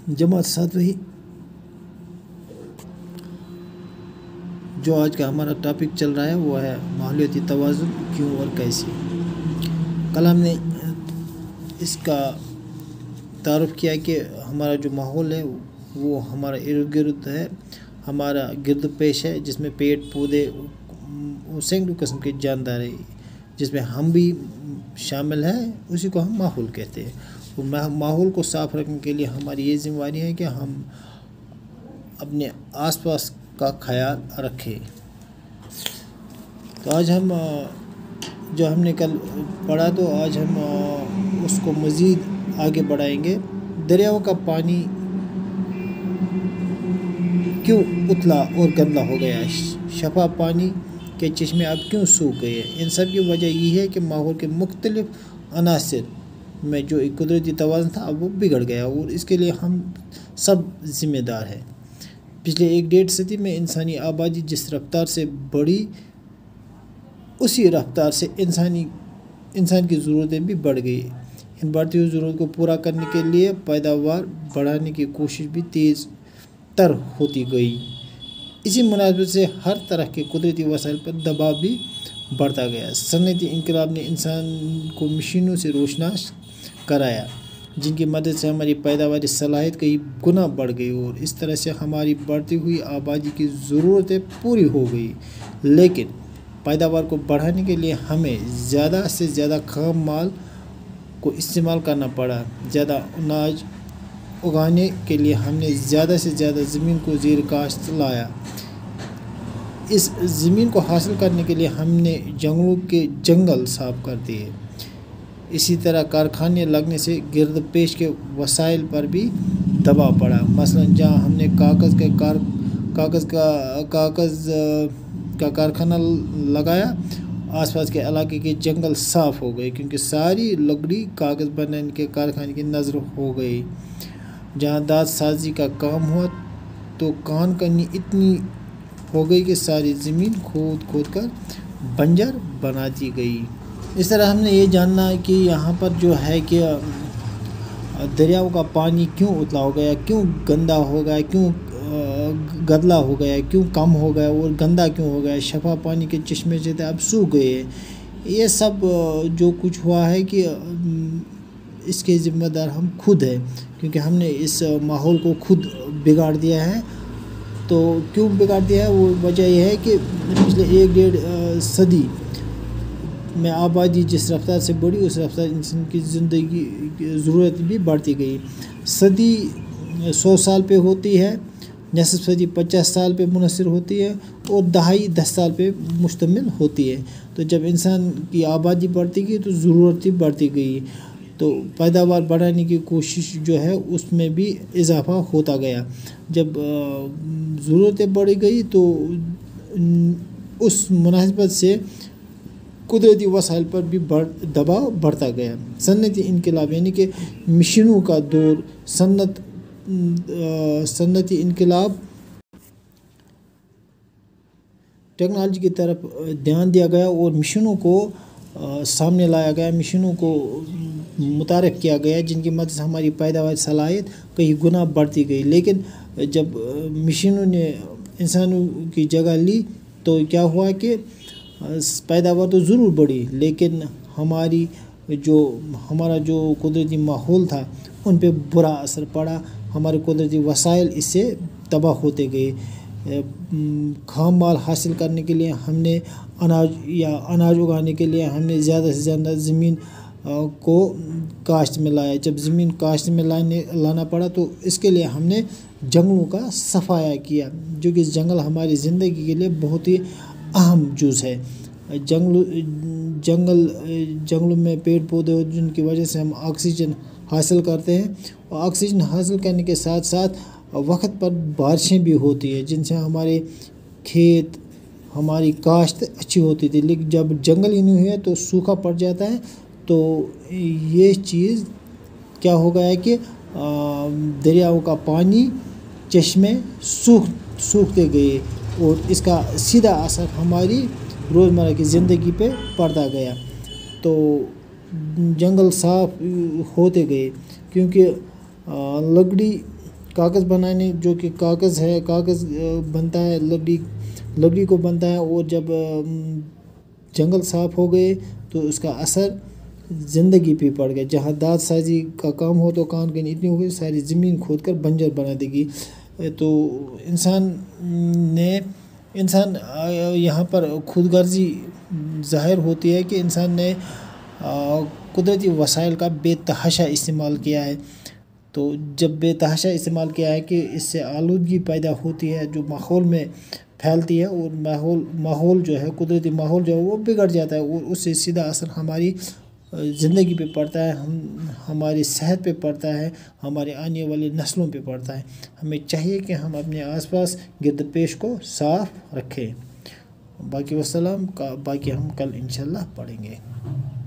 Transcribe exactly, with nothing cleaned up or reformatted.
जमात सातवीं जो आज का हमारा टॉपिक चल रहा है वो है माहौलियाती तवाज़ुन क्यों और कैसे। कल हमने इसका तारुफ किया कि हमारा जो माहौल है वो हमारा इर्द गिर्द है, हमारा गिरद पेश है, जिसमें पेड़ पौधे सैकड़ों किस्म के जानदार है, जिसमें हम भी शामिल हैं, उसी को हम माहौल कहते हैं। और माहौल को साफ़ रखने के लिए हमारी ये ज़िम्मेदारी है कि हम अपने आसपास का ख्याल रखें। तो आज हम जो हमने कल पढ़ा तो आज हम उसको मज़ीद आगे बढ़ाएंगे। दरियाओं का पानी क्यों उतला और गंदा हो गया है, शफा पानी के चश्मे अब क्यों सूख गए। इन सब की वजह यही है कि माहौल के मुख्तलिफ अनासर में जो एक कुदरती तवाज़ुन था अब वो बिगड़ गया, और इसके लिए हम सब ज़िम्मेदार हैं। पिछले एक डेढ़ सदी में इंसानी आबादी जिस रफ्तार से बढ़ी, उसी रफ्तार से इंसानी इंसान की ज़रूरतें भी बढ़ गई। इन बढ़ती हुई ज़रूरत को पूरा करने के लिए पैदावार बढ़ाने की कोशिश भी तेज़ तर होती गई। इसी मुनासिबत से हर तरह के कुदरती वसाइल पर दबाव भी बढ़ता गया। सनअती इनकलाब ने इंसान को मशीनों से रोशनास कराया, जिनकी मदद से हमारी पैदावारी सलाहियत कई गुना बढ़ गई, और इस तरह से हमारी बढ़ती हुई आबादी की ज़रूरतें पूरी हो गई। लेकिन पैदावार को बढ़ाने के लिए हमें ज़्यादा से ज़्यादा खाम माल को इस्तेमाल करना पड़ा। ज़्यादा अनाज उगाने के लिए हमने ज़्यादा से ज़्यादा ज़मीन को ज़ेर काश्त लाया। इस ज़मीन को हासिल करने के लिए हमने जंगलों के जंगल साफ कर दिए। इसी तरह कारखाने लगने से गिरद पेश के वसाइल पर भी दबाव पड़ा। मसलन जहाँ हमने कागज़ के कार कागज़ का कागज़ का कारखाना लगाया, आसपास के इलाके के जंगल साफ़ हो गए, क्योंकि सारी लकड़ी कागज़ बनाने के कारखाने की नज़र हो गई। जहाँ दाँत साजी का काम हुआ तो कान कनी इतनी हो गई कि सारी ज़मीन खोद खोद कर बंजर बना दी गई। इस तरह हमने ये जानना कि यहाँ पर जो है कि दरियाओं का पानी क्यों उतला हो गया, क्यों गंदा हो गया, क्यों गदला हो गया, क्यों कम हो गया और गंदा क्यों हो गया, शफा पानी के चश्मे से अब सूख गए। ये सब जो कुछ हुआ है कि इसके ज़िम्मेदार हम खुद हैं, क्योंकि हमने इस माहौल को खुद बिगाड़ दिया है। तो क्यों बिगाड़ दिया है, वो वजह यह है कि पिछले एक डेढ़ सदी में आबादी जिस रफ्तार से बढ़ी, उस रफ्तार इंसान की ज़िंदगी की ज़रूरत भी बढ़ती गई। सदी सौ साल पे होती है, नसफ सदी पचास साल पे मुनसर होती है, और दहाई दस साल पे मुश्तमिल होती है। तो जब इंसान की आबादी बढ़ती गई तो ज़रूरत बढ़ती गई, तो पैदावार बढ़ाने की कोशिश जो है उसमें भी इजाफ़ा होता गया। जब ज़रूरतें बढ़ गई तो उस मुनासिबत से कुदरती वसाइल पर भी बढ़ दबाव बढ़ता गया। सनअती इनकलाब यानी कि मशीनों का दौर, सन्नत सनअती इनकलाब, टेक्नोलॉजी की तरफ ध्यान दिया गया और मशीनों को आ, सामने लाया गया, मशीनों को मुतारफ़ किया गया, जिनकी मदद से हमारी पैदावार सलाहियत कई गुना बढ़ती गई। लेकिन जब मशीनों ने इंसानों की जगह ली तो क्या हुआ कि पैदावार तो ज़रूर बढ़ी, लेकिन हमारी जो हमारा जो कुदरती माहौल था उन पे बुरा असर पड़ा। हमारे कुदरती वसाइल इससे तबाह होते गए। खाम माल हासिल करने के लिए हमने अनाज या अनाज उगाने के लिए हमने ज़्यादा से ज़्यादा ज़मीन को काश्त में लाया। जब ज़मीन काश्त में लाने लाना पड़ा तो इसके लिए हमने जंगलों का सफाया किया, जो कि जंगल हमारी ज़िंदगी के लिए बहुत ही अहम जुज़ है। जंगल जंगल जंगलों में पेड़ पौधे जिनकी वजह से हम ऑक्सीजन हासिल करते हैं, और ऑक्सीजन हासिल करने के साथ साथ वक्त पर बारिशें भी होती है, जिनसे हमारे खेत हमारी काश्त अच्छी होती थी। लेकिन जब जंगल ही नहीं हुए तो सूखा पड़ जाता है। तो ये चीज़ क्या हो गया है कि दरियाओं का पानी चश्मे सूख सूखते गए, और इसका सीधा असर हमारी रोज़मर्रा की ज़िंदगी पे पड़ता गया। तो जंगल साफ होते गए, क्योंकि लकड़ी کاغذ بنانے جو کہ کاغذ ہے کاغذ بنتا ہے لکڑی لکڑی کو بنتا ہے، اور جب جنگل صاف ہو گئے تو اس کا اثر زندگی پہ پڑ گیا. جہاں داد سازی کا کام ہو تو کان کنی اتنی ہو گئی ساری زمین کھود کر بنجر بنا دے گی. تو انسان نے انسان یہاں پر خود غرضی ظاہر ہوتی ہے کہ انسان نے قدرتی وسائل کا بے تحاشا استعمال کیا ہے. تو جب بے تحاشا استعمال کیا ہے کہ اس سے آلودگی پیدا ہوتی ہے جو ماحول میں پھیلتی ہے، اور ماحول ماحول جو ہے قدرتی ماحول جو ہے وہ بگڑ جاتا ہے، اور اس سے سیدھا اثر ہماری زندگی پہ پڑتا ہے، ہم ہماری صحت پہ پڑتا ہے، ہمارے آنے والی نسلوں پہ پڑتا ہے. ہمیں چاہیے کہ ہم اپنے آس پاس گرد پیش کو صاف رکھیں. باقی والسلام کا باقی ہم کل انشاءاللہ پڑھیں گے.